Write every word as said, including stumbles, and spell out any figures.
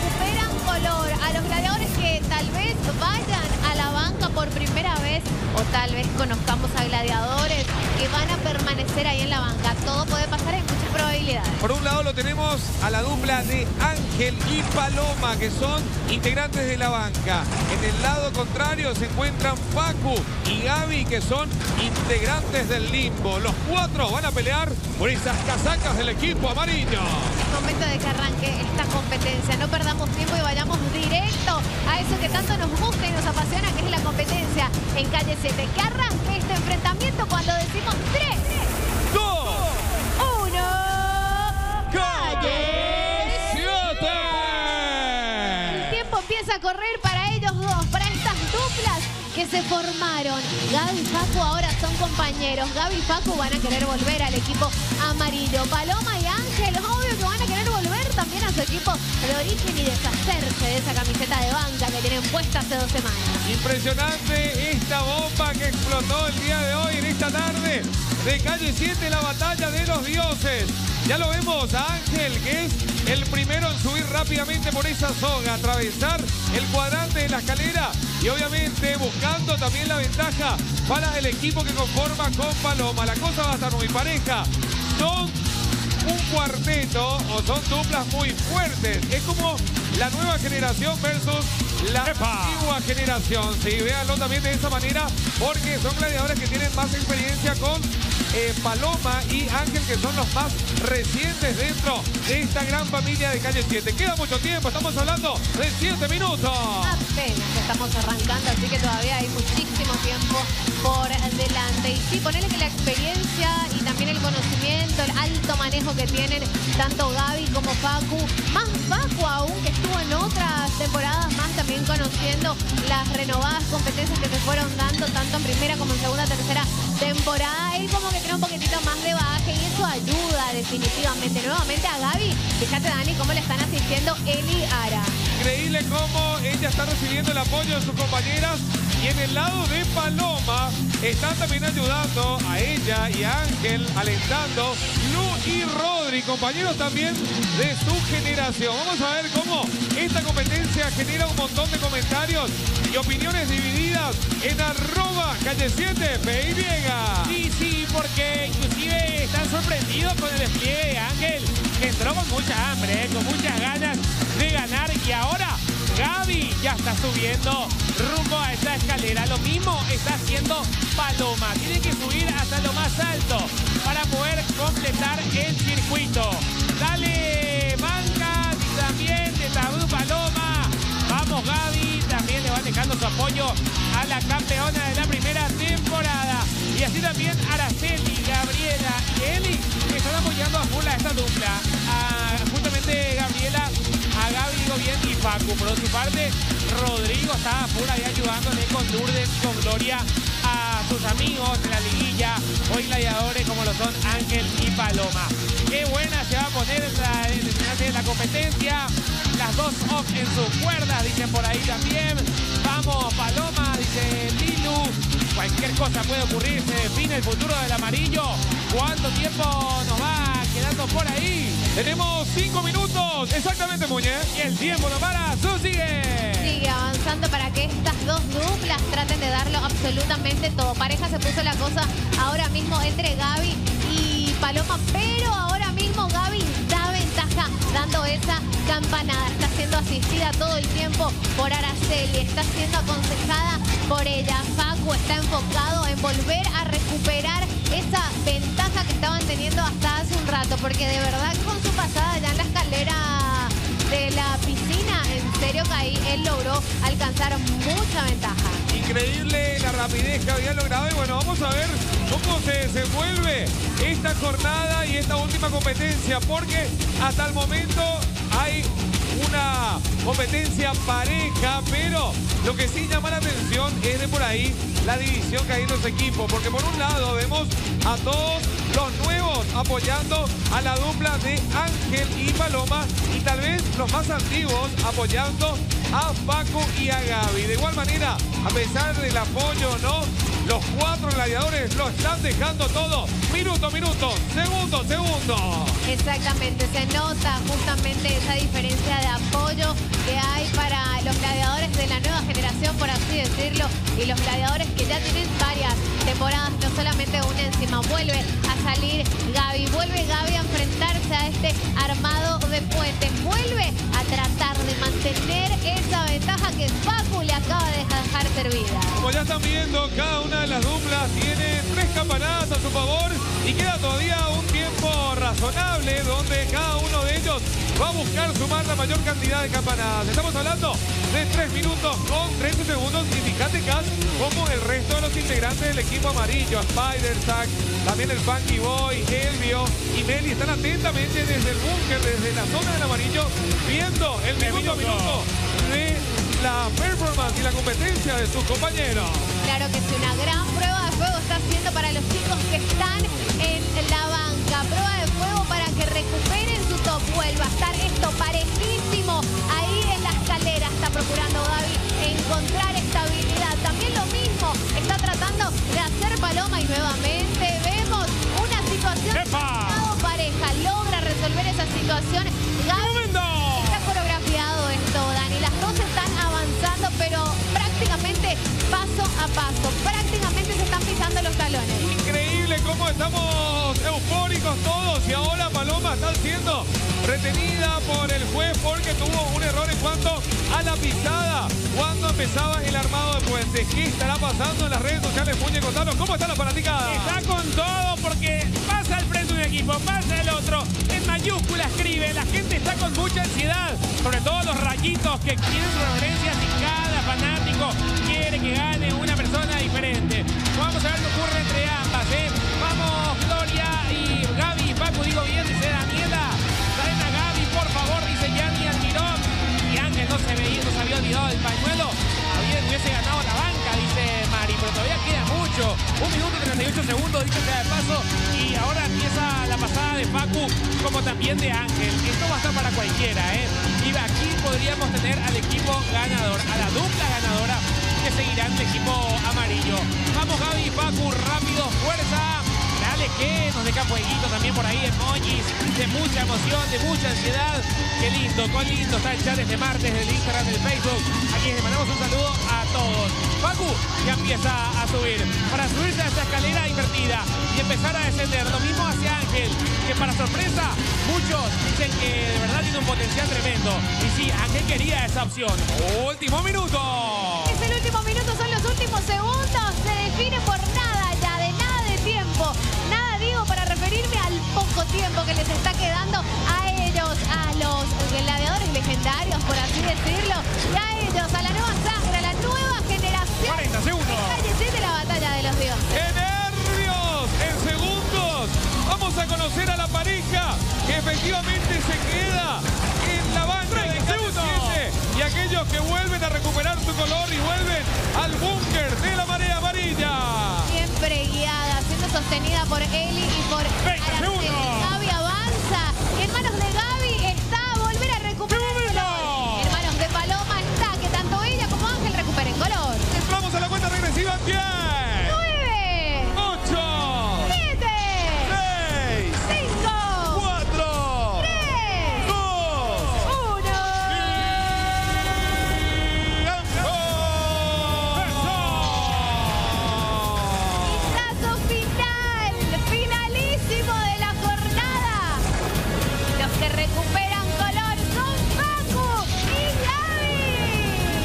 recuperan color a los gladiadores que tal vez vayan a la banca por primera vez o tal vez conozcamos a gladiadores que van a permanecer ahí en la banca. Todo puede pasar, hay muchas probabilidades. Por un lado lo tenemos a la dupla de Ángel y Paloma, que son integrantes de la banca. En el lado contrario se encuentran Facu y Gaby, que son integrantes del limbo. Los cuatro van a pelear por esas casacas del equipo amarillo. Es momento de que arranque esta competencia. No perdamos tiempo y vayamos directo a eso que tanto nos gusta y nos apasiona, que es la competencia en Calle siete. Que arranque este enfrentamiento cuando decimos tres, dos, uno, Calle siete. El tiempo empieza a correr para ellos dos, para estas duplas que se formaron. Gaby y Facu ahora son compañeros. Gaby y Facu van a querer volver al equipo amarillo. Paloma y Ángel, obvio que van a querer volver también a su equipo de origen y deshacerse de esa camiseta de banca que tienen puesta hace dos semanas. Impresionante esta bomba que explotó el día de hoy, en esta tarde de Calle siete, la batalla de los dioses. Ya lo vemos a Ángel, que es el primero en subir rápidamente por esa soga, atravesar el cuadrante de la escalera y obviamente buscando también la ventaja para el equipo que conforma con Paloma. La cosa va a estar muy pareja. Son un cuarteto o son duplas muy fuertes. Es como la nueva generación versus la ¡Epa! antigua generación. Sí, véanlo también de esa manera, porque son gladiadores que tienen más experiencia con eh, Paloma y Ángel, que son los más recientes dentro de esta gran familia de Calle siete. Queda mucho tiempo, estamos hablando de siete minutos. Apenas estamos arrancando, así que todavía hay muchísimo tiempo por delante. Y sí, ponerle que la experiencia y también el conocimiento, el alto manejo que tienen tanto Gaby como Facu, más Facu aún, que estuvo en otras temporadas más también conociendo las renovadas competencias que se fueron dando tanto en primera como en segunda, tercera temporada. Él como que tiene un poquitito más de bagaje y eso ayuda definitivamente. Nuevamente a Gaby, fíjate Dani cómo le están asistiendo Eli Ara. Increíble cómo ella está recibiendo el apoyo de sus compañeras. Y en el lado de Paloma están también ayudando a ella y a Ángel, alentando Lu y Rodri, compañeros también de su generación. Vamos a ver cómo esta competencia genera un montón de comentarios y opiniones divididas en arroba Calle siete P Y. Sí, sí, porque inclusive están sorprendidos con el despliegue de Ángel, que entró con mucha hambre, ¿eh? Con muchas ganas de ganar, y ahora Gaby ya está subiendo rumbo a esa escalera. Lo mismo está haciendo Paloma. Tiene que subir hasta lo más alto para poder completar el circuito. Dale, banca, y también de Tabú Paloma. Vamos Gaby, también le van dejando su apoyo a la campeona de la primera temporada. Y así también Araceli, Gabriela y Eli, que están apoyando a full a esta dupla. A, justamente Gabriela, a Gaby, digo bien, y Facu. Por su parte, Rodrigo está full ahí ayudándole con Lourdes, con Gloria, a sus amigos de la liguilla, hoy gladiadores como lo son Ángel y Paloma. Qué buena se va a poner la, la, la competencia. Las dos off en sus cuerdas, dicen por ahí también. Vamos, Paloma, dice Lilu. Cualquier cosa puede ocurrir, se define el futuro del amarillo. ¿Cuánto tiempo nos va quedando por ahí? Tenemos cinco minutos, exactamente, Muñe. Y el tiempo no para, ¡Su sigue! Sigue avanzando para que estas dos duplas traten de darlo absolutamente todo. Pareja se puso la cosa ahora mismo entre Gaby y Paloma, pero ahora mismo Gaby da ventaja dando esa campanada. Está siendo asistida todo el tiempo por Araceli, está siendo aconsejada por ella. Facu está enfocado en volver a recuperar esa ventaja que estaban teniendo hasta hace un rato, porque de verdad con su pasada ya en la escalera de la piscina, en serio que ahí él logró alcanzar mucha ventaja. Increíble la rapidez que había logrado, y bueno, vamos a ver cómo se desenvuelve esta jornada y esta última competencia, porque hasta el momento hay una competencia pareja, pero lo que sí llama la atención es de por ahí la división que hay en los equipos, porque por un lado vemos a todos los nuevos apoyando a la dupla de Ángel y Paloma, y tal vez los más antiguos apoyando a Facu y a Gaby. De igual manera, a pesar del apoyo, ¿no?, Los cuatro gladiadores lo están dejando todo. Minuto, minuto, segundo, segundo. Exactamente, se nota justamente esa diferencia de apoyo que hay para los gladiadores de la nueva generación, por así decirlo, y los gladiadores que ya tienen varias temporadas, no solamente una encima. Vuelve a salir Gaby, vuelve Gaby a enfrentarse a este armado de Puentes, vuelve a tratar de mantener esa ventaja que Facu le acaba de dejar servida. Como ya están viendo, cada una de las duplas tiene tres campanadas a su favor y queda todavía un tiempo razonable donde cada uno de ellos va a buscar sumar la mayor cantidad de campanadas. Estamos hablando de tres minutos con treinta segundos y fíjate, Cas, como el resto de los integrantes del equipo amarillo, Spider, Zack, también el Funky Boy, Elvio y Meli están atentamente desde el búnker, desde la zona del amarillo, viendo el minuto a minuto de la performance y la competencia de sus compañeros. Claro que sí, una gran prueba de fuego está haciendo para los chicos que están en la banca. Prueba de fuego para que recuperen su top. Vuelva a estar esto parejísimo. Ahí en la escalera está procurando Gaby encontrar estabilidad. También lo mismo está tratando de hacer Paloma y nuevamente vemos una situación demasiado pareja. Logra resolver esa situación. Gaby, está coreografiado esto, Dani. Las dos están avanzando, pero prácticamente paso a paso. Prácticamente se están pisando los talones. Increíble cómo estamos eufóricos todos y ahora Paloma está siendo retenida por el juez porque tuvo un error en cuanto a la pisada cuando empezaba el armado de Puentes. ¿Qué estará pasando en las redes sociales, Muñe? Contanos, ¿cómo está la fanaticada? Está con todo porque pasa al frente un equipo, pasa el otro, en mayúscula escribe, la gente está con mucha ansiedad, sobre todo los rayitos que quieren referencias y cada fanático quiere que gane una persona diferente. Vamos a ver qué ocurre entre ambas, ¿eh? Vamos, Gloria y Gaby, Paco, digo bien, dice Daniela. Traen a Gaby, por favor, dice Yanni Almirón. Y Ángel no se veía, no se había olvidado del pañuelo. Había, hubiese ganado la banca, dice Mari, pero todavía queda mucho. Un minuto y treinta y ocho segundos, dice sea de paso. Y ahora empieza la pasada de Facu, como también de Ángel. Esto va a estar para cualquiera, ¿eh? Y aquí podríamos tener al equipo ganador, a la dupla ganadora que seguirá en el equipo amarillo. Vamos, Gaby y Facu, rápido, fuerza. Dale que nos deja fueguito también por ahí, emojis de mucha emoción, de mucha ansiedad. Qué lindo, cuán lindo está el chat este martes del Instagram, del Facebook. Aquí les mandamos un saludo a todos. Facu ya empieza a subir, para subirse a esta escalera invertida y empezar a descender. Lo mismo hacia Ángel, que para sorpresa muchos dicen que de verdad tiene un potencial tremendo. Y sí, Ángel quería esa opción. Último minuto. Es el último minuto, son los últimos segundos. Se define por nada ya, de nada de tiempo. Nada digo para referirme al poco tiempo que les está quedando a ellos, a los gladiadores legendarios, por así decirlo, y a ellos, a la nueva sangre, a la nueva generación. cuarenta segundos. Cállese de la batalla de los dioses. ¡Qué nervios! En segundos vamos a conocer a la pareja que efectivamente se queda en la banca de Calle siete y aquellos que vuelven a recuperar su color y vuelven al búnker de la marea amarilla. Siempre guiada, siendo sostenida por Eli y por veinte Araceli. segundos.